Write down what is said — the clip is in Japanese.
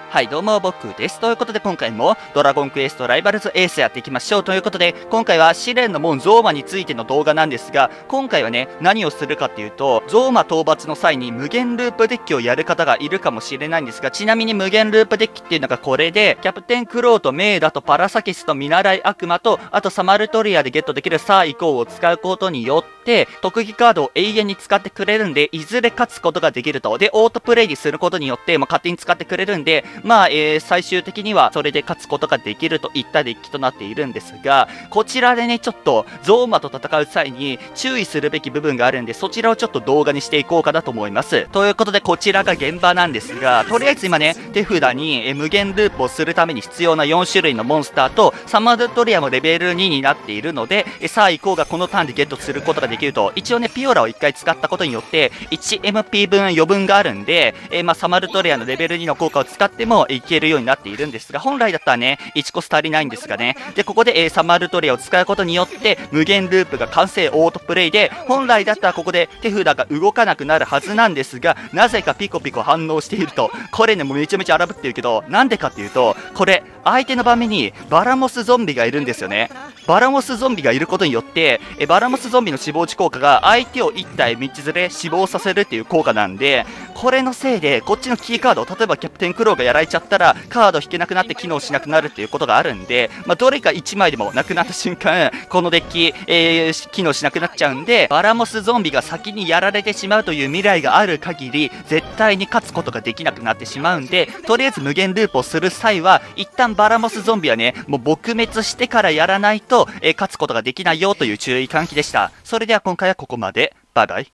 はい、どうも、僕です。ということで、今回もドラゴンクエストライバルズエースやっていきましょう。ということで、今回は試練の門ゾーマについての動画なんですが、今回はね、何をするかっていうと、ゾーマ討伐の際に無限ループデッキをやる方がいるかもしれないんですが、ちなみに無限ループデッキっていうのがこれで、キャプテンクローとメイダとパラサキスと見習い悪魔と、あとサマルトリアでゲットできるさあ行こうを使うことによって、特技カードを永遠に使ってくれるんで、いずれ勝つことができると。で、オートプレイにすることによって、勝手に使ってくれるんで、最終的にはそれで勝つことができるといったデッキとなっているんですが、こちらでね、ちょっとゾーマと戦う際に注意するべき部分があるんで、そちらをちょっと動画にしていこうかなと思います。ということで、こちらが現場なんですが、とりあえず今ね、手札に無限ループをするために必要な4種類のモンスターと、サマルトリアもレベル2になっているので、さあ行こうがこのターンでゲットすることができると。一応ね、ピオラを1回使ったことによって、1MP 分余分があるんで、サマルトリアのレベル2の効果を使ってもいけるようになっているんですが、本来だったらね、1コス足りないんですがね。で、ここで、サマルトリアを使うことによって、無限ループが完成オートプレイで、本来だったらここで手札が動かなくなるはずなんですが、なぜかピコピコ反応していると。これね、もうめちゃめちゃ荒ぶってるけど、なんでかっていうと、これ、相手の場面にバラモスゾンビがいるんですよね。バラモスゾンビがいることによって、バラモスゾンビの死亡時効果が相手を1体道連れ死亡させるっていう効果なんで、これのせいでこっちのキーカード、例えばキャプテンクローがやられちゃったらカード引けなくなって機能しなくなるっていうことがあるんで、どれか1枚でもなくなった瞬間、このデッキ、機能しなくなっちゃうんで、バラモスゾンビが先にやられてしまうという未来がある限り、絶対に勝つことができなくなってしまうんで、とりあえず無限ループをする際は、一旦バラモスゾンビはね、もう撲滅してからやらないと、勝つことができないよという注意喚起でした。それでは今回はここまで。バイバイ。